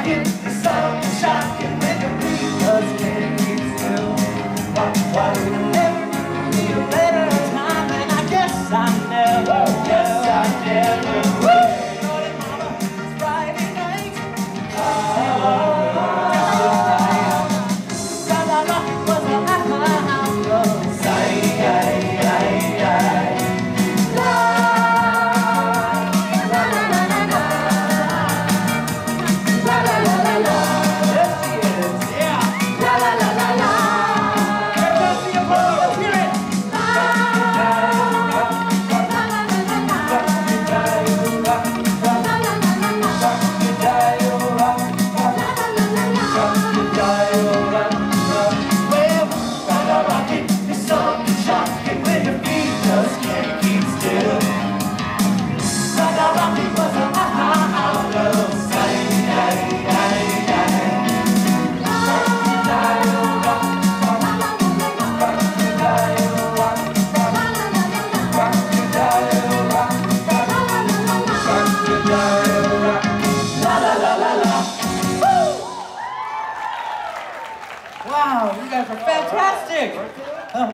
rocking, it's so shocking when your feet just can't keep still. Never need a better time, and I guess I never, yes I never will. Naughty mama, it's Friday night. La-la-la was a out of sight. Wow, you guys are fantastic!